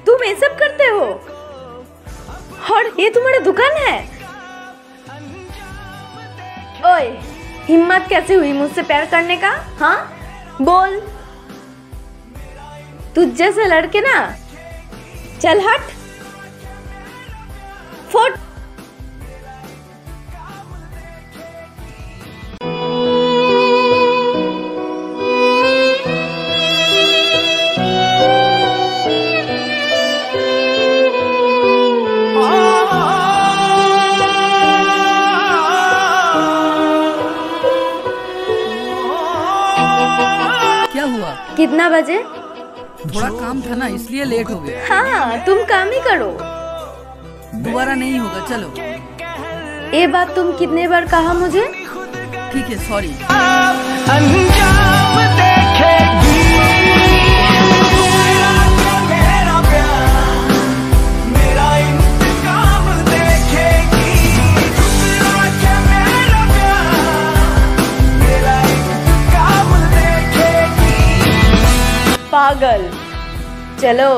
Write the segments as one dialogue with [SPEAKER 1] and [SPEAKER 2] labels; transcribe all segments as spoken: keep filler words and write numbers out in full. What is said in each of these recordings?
[SPEAKER 1] तुम ये सब करते हो और ये तुम्हारी दुकान है? ओए, हिम्मत कैसे हुई मुझसे प्यार करने का? हाँ बोल। तुझ जैसे लड़के ना, चल हट, फुट।
[SPEAKER 2] क्या हुआ?
[SPEAKER 1] कितना बजे?
[SPEAKER 2] थोड़ा काम था ना, इसलिए लेट हो गया।
[SPEAKER 1] हाँ, तुम काम ही करो,
[SPEAKER 2] दोबारा नहीं होगा। चलो।
[SPEAKER 1] ये बात तुम कितने बार कहा मुझे?
[SPEAKER 2] ठीक है, सॉरी।
[SPEAKER 1] पागल, चलो।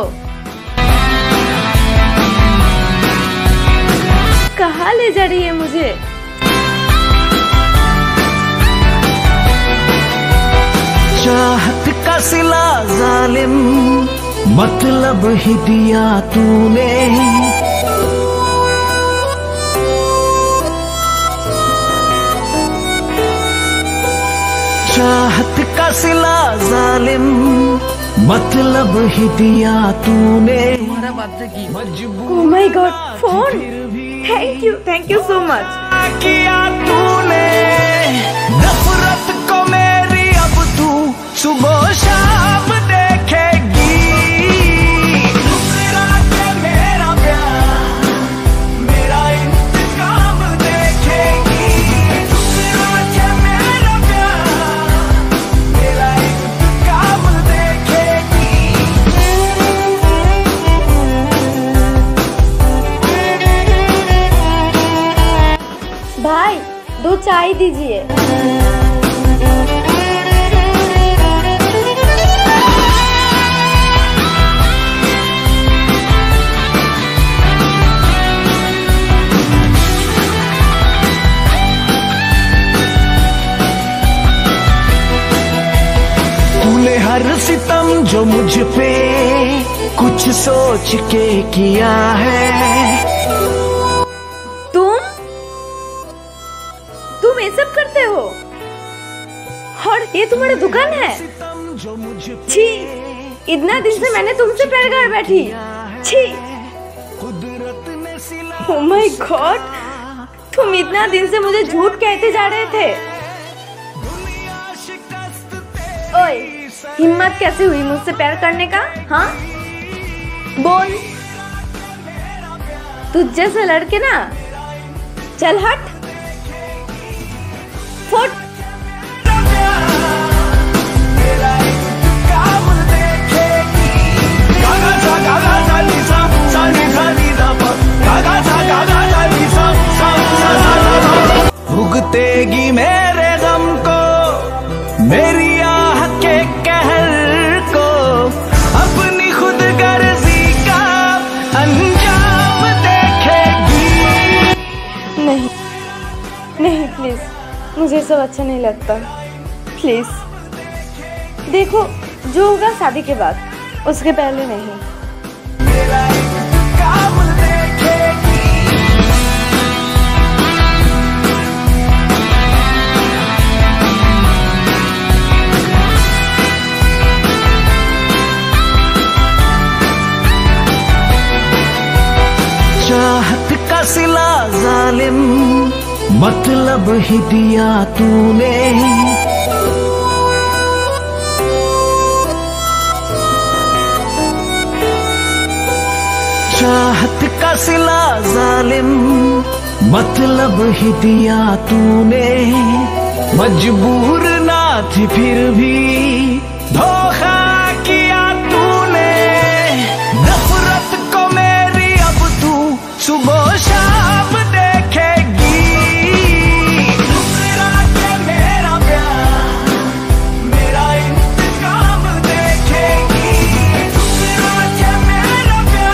[SPEAKER 1] कहाँ ले जा रही है मुझे?
[SPEAKER 3] चाहत का सिला जालिम, मतलब ही दिया तूने। चाहत का सिला जालिम, मतलब ही दिया तूने।
[SPEAKER 2] तुम्हारा बात से की
[SPEAKER 3] मजबूर
[SPEAKER 1] oh my God, phone. Thank you, thank you so much.
[SPEAKER 3] किया तूने नफरत को मेरी, अब तू सुबह शाम देखेगी। दूसरा के मेरा प्यार, मेरा इंतकाम देखेगी। दूसरा के मेरा प्यार, मेरा इंतकाम देखेगी।
[SPEAKER 1] भाई, दो चाय दीजिए।
[SPEAKER 3] तूने हर सितम जो मुझ पे कुछ सोच के किया है।
[SPEAKER 1] तुम तुम ये सब करते हो और ये तुम्हारी दुकान है? छी, इतना दिन से मैंने तुमसे प्यार कर बैठी। छी, ओह माय गॉड, तुम इतना दिन से मुझे झूठ कहते जा रहे थे। ओए, हिम्मत कैसे हुई मुझसे प्यार करने का? हाँ बोल। तुझ जैसे लड़के ना, चल हट, फुट।
[SPEAKER 3] भुगतेगी मेरे गम को, मेरी आह के कहर को, अपनी खुद गर्जी का अंजाम देखेगी।
[SPEAKER 1] नहीं नहीं, प्लीज, मुझे सब अच्छा नहीं लगता। प्लीज देखो, जो होगा शादी के बाद, उसके पहले नहीं।
[SPEAKER 3] मेरा इंतकाम देखेगी। चाहत का सिला जालिम, मतलब ही दिया तूने। चाहत का सिला जालिम, मतलब ही दिया तूने। मजबूर ना थी फिर भी धोखा किया तूने। नफरत को मेरी अब तू सुबह शाम देखेगी। दूसरा के मेरा प्यार, मेरा इंतकाम देखेगी। दूसरा के मेरा प्यार,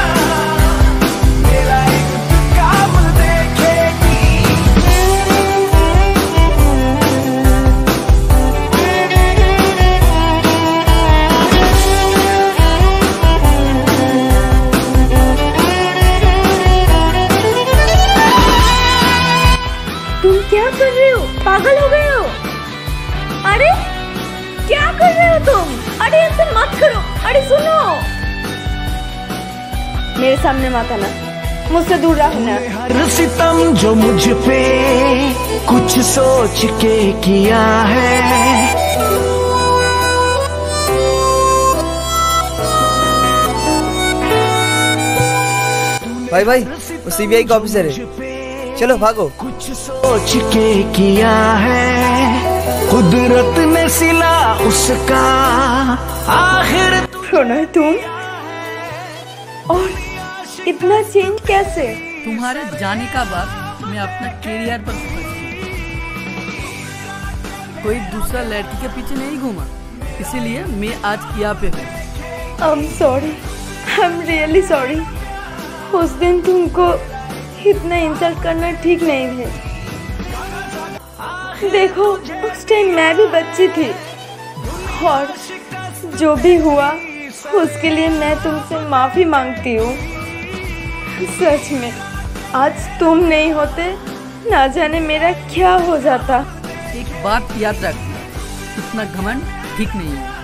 [SPEAKER 1] पागल हो गए हो? अरे क्या कर रहे हो तुम? अरे ऐसे मत करो। अरे सुनो, मेरे सामने मत आना, मुझसे दूर रहना।
[SPEAKER 3] हर सितम जो मुझ पे कुछ सोच के किया है,
[SPEAKER 4] भाई भाई वो सीबीआई का ऑफिसर है, चलो भागो।
[SPEAKER 3] कुछ सोच के किया है, कुदरत ने सिला उसका आखिर।
[SPEAKER 1] प्रणय तुम, और इतना चेंज कैसे?
[SPEAKER 2] तुम्हारे जाने का बाद मैं अपना कैरियर पर फोकस किया, कोई दूसरा लड़की के पीछे नहीं घूमा, इसीलिए मैं आज यहाँ पे हूँ।
[SPEAKER 1] I am sorry, I am really sorry. उस दिन तुमको इतना इंसल्ट करना ठीक नहीं है। देखो उस टाइम मैं भी बच्ची थी, और जो भी हुआ उसके लिए मैं तुमसे माफी मांगती हूँ। सच में आज तुम नहीं होते, ना जाने मेरा क्या हो जाता।
[SPEAKER 2] एक बात याद रखना, इतना घमंड ठीक नहीं है।